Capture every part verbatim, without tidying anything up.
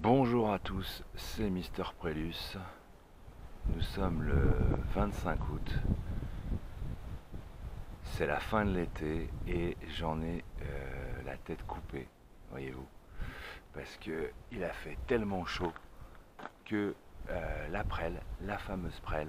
Bonjour à tous, c'est Mister Prélus. Nous sommes le vingt-cinq août. C'est la fin de l'été et j'en ai euh, la tête coupée, voyez-vous. Parce que il a fait tellement chaud que euh, la prêle, la fameuse prêle,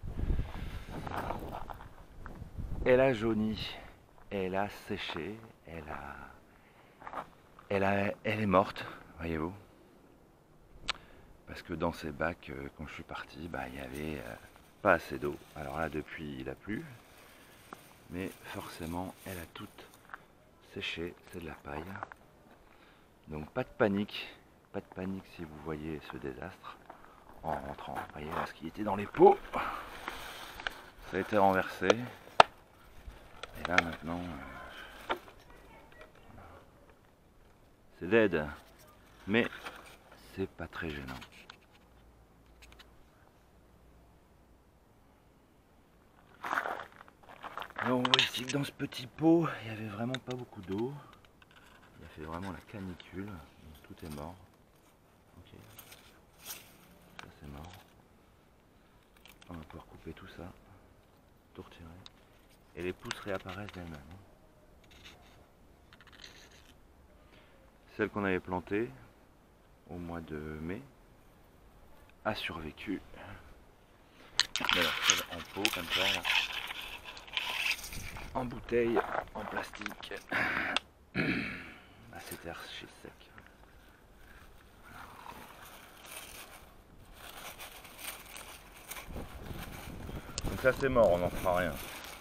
elle a jauni, elle a séché, elle a, elle a, elle est morte, voyez-vous. Parce que dans ces bacs, euh, quand je suis parti, bah, il n'y avait euh, pas assez d'eau. Alors là, depuis, il a plu. Mais forcément, elle a toute séché. C'est de la paille. Donc pas de panique. Pas de panique si vous voyez ce désastre en rentrant. Vous voyez là ce qui était dans les pots. Ça a été renversé. Et là maintenant, euh, c'est dead. Mais c'est pas très gênant. Alors on voit ici que dans ce petit pot, il n'y avait vraiment pas beaucoup d'eau. Il a fait vraiment la canicule. Donc tout est mort. Ok. Ça c'est mort. On va pouvoir couper tout ça. Tout retirer. Et les pousses réapparaissent d'elles-mêmes. Celle qu'on avait plantée au mois de mai a survécu. Mais alors celle en pot comme ça, là, en bouteille, en plastique, bah, c'était archi sec. Donc ça c'est mort, on n'en fera rien.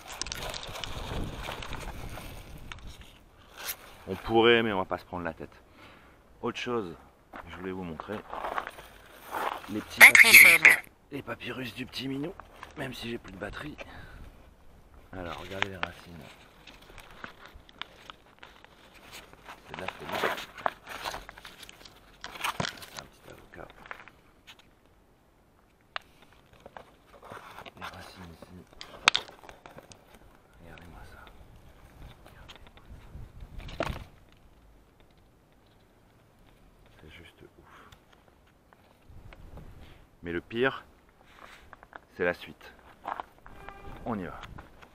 On pourrait, mais on va pas se prendre la tête. Autre chose, je voulais vous montrer les petits papyrus, les papyrus du petit minou, même si j'ai plus de batterie. Alors regardez les racines. C'est de la folie. C'est un petit avocat. Les racines ici. Regardez-moi ça. Regardez. C'est juste ouf. Mais le pire, c'est la suite. On y va.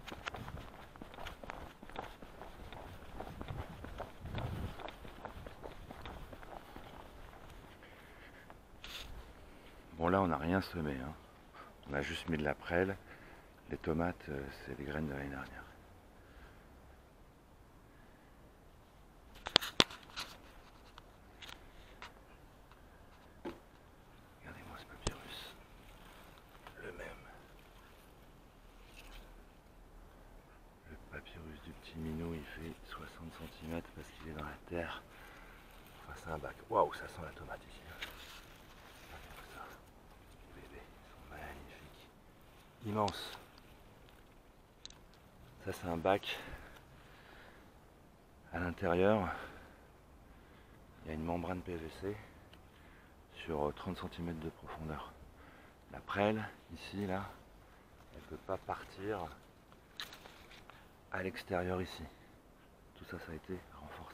Bon là on n'a rien semé, hein. On a juste mis de la prêle. Les tomates, euh, c'est des graines de l'année dernière. Regardez-moi ce papyrus. Le même. Le papyrus du petit minou, il fait soixante centimètres parce qu'il est dans la terre. Enfin c'est un bac. Waouh, ça sent la tomate ici. Regardez-moi ça. Les bébés, ils sont magnifiques. Immenses. Ça c'est un bac. À l'intérieur, il y a une membrane P V C sur trente centimètres de profondeur. La prêle, ici, là, elle ne peut pas partir à l'extérieur ici. Tout ça, ça a été renforcé.